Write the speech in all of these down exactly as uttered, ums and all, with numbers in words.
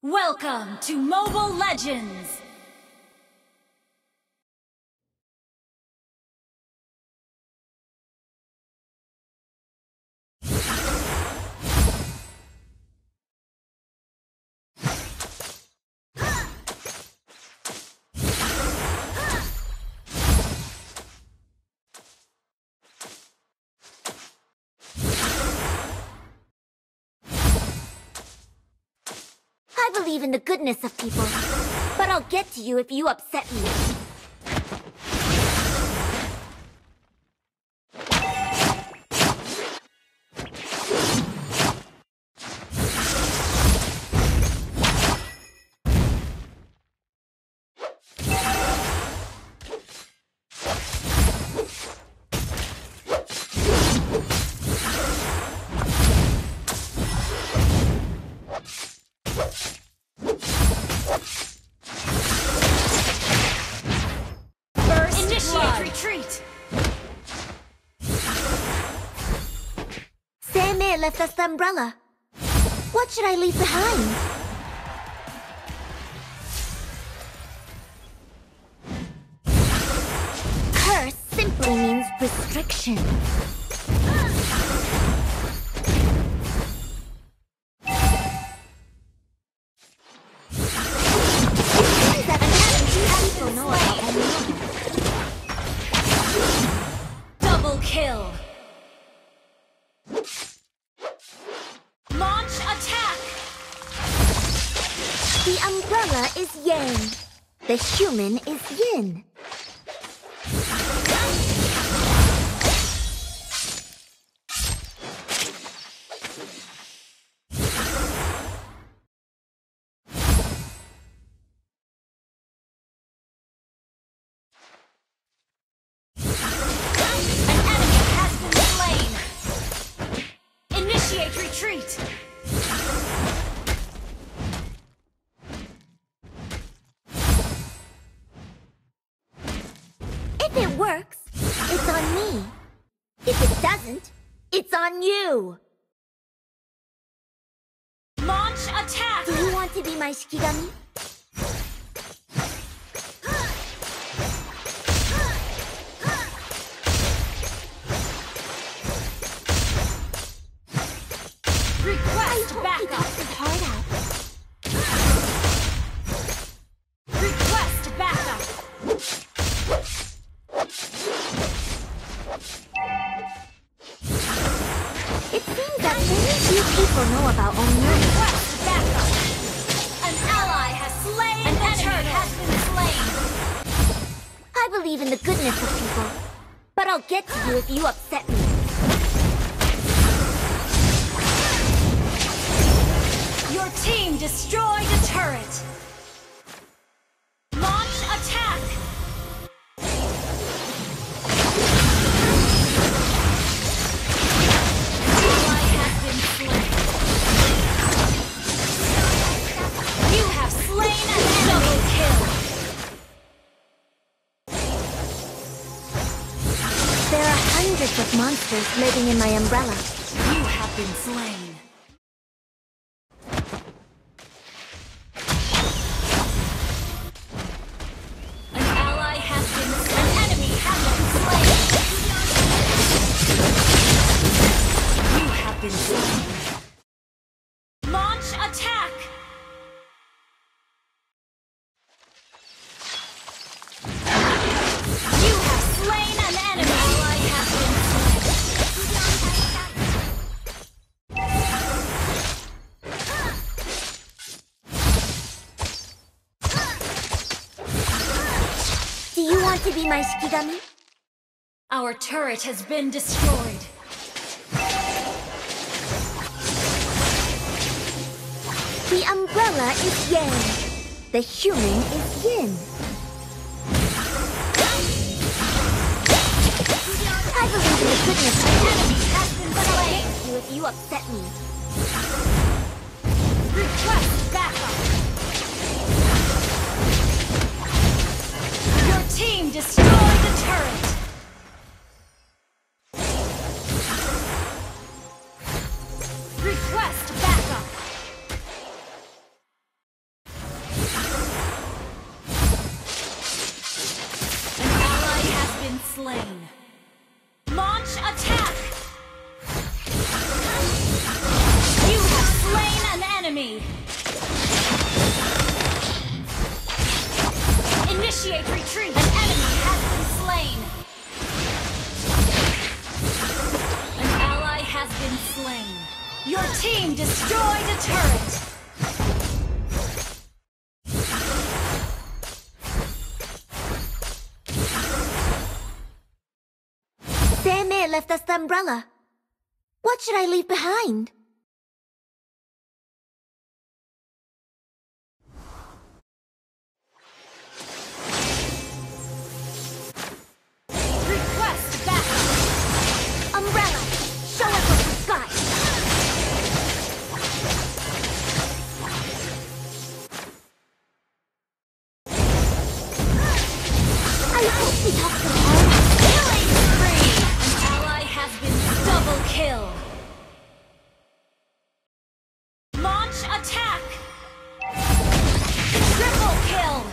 Welcome to Mobile Legends! I believe in the goodness of people, but I'll get to you if you upset me. Retreat! Seimei left us the umbrella. What should I leave behind? Curse simply means restriction. Kill! Launch attack! The umbrella is yang. The human is yin. Retreat! If it works, it's on me. If it doesn't, it's on you. Launch attack! Do you want to be my Shikigami? Request backup! Hard out. Request backup! It seems that very few people know about Omnium. Request backup! An ally has slain An the turtle! has been slain! I believe in the goodness of people, but I'll get to you if you upset me. Your team destroyed a turret! Launch attack! Ally has been slain. You have slain an double kill! There are hundreds of monsters living in my umbrella. You have been slain. Been slain. Launch attack! You have slain an enemy! Ally has been slain. Do you want to be my Shikigami? Our turret has been destroyed. The umbrella is yang. The human is yin. I believe in the goodness of the enemy has been slain. You if you upset me. Request backup. Your team destroyed the turret. Request backup. Initiate retreat! An enemy has been slain! An ally has been slain. Your team destroyed a turret! Seme left us the umbrella. What should I leave behind? Request backup! Umbrella, show us what you've got. I hope we talk some more. Killing spree! An ally has been double kill! Launch attack! Triple kill!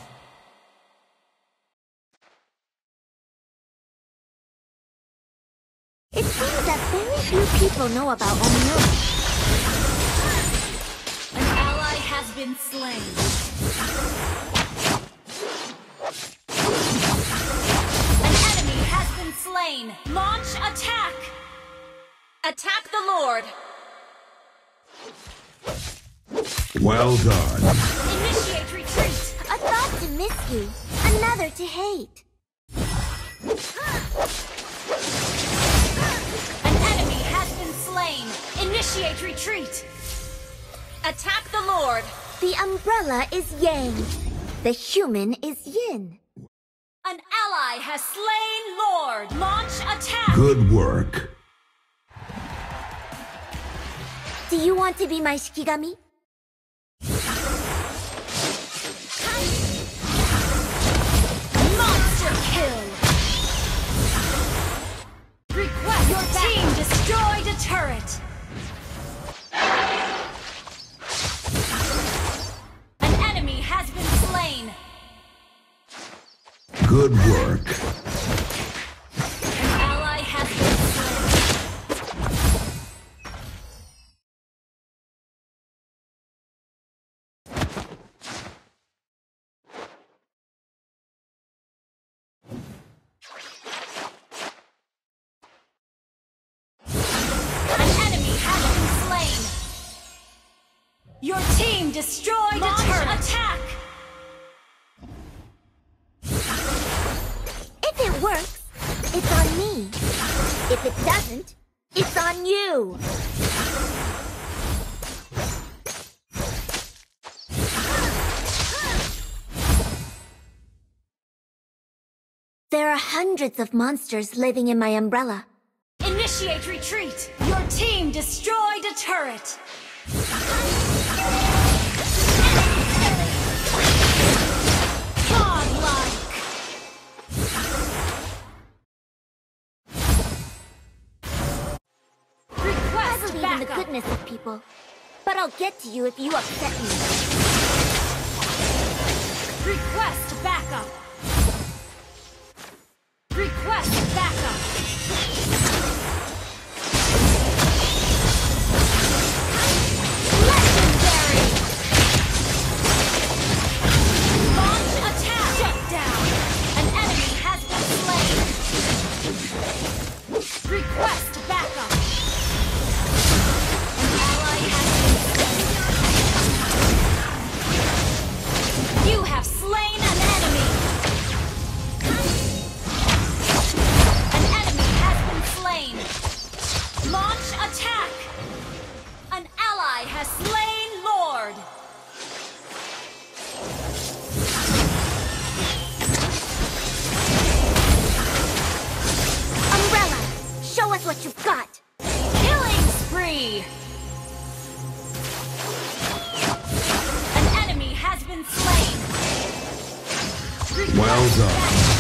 It seems that very few people know about Onmyo. An ally has been slain. An enemy has been slain. Launch attack! Attack the Lord! Well done. Initiate retreat! A thought to miss you, another to hate. An enemy has been slain. Initiate retreat! Attack the Lord! The umbrella is Yang. The human is Yin. An ally has slain Lord! Launch attack! Good work. Do you want to be my Shikigami? Monster kill! Request your team destroyed a turret! An enemy has been slain! Good work. An ally has been slain! Your team destroyed Launch a turret! Attack! If it works, it's on me. If it doesn't, it's on you. There are hundreds of monsters living in my umbrella. Initiate retreat! Your team destroyed a turret! Godlike! I Request believe in the backup! goodness of people, but I'll get to you if you upset me. Request backup! Request backup! Legendary! Launch attack! Shut down! An enemy has been slain! Request backup! An ally has been slain! You have slain an enemy! An enemy has been slain! Launch attack! An ally has slain Lord! Umbrella, show us what you've got. Killing spree! An enemy has been slain! Well done.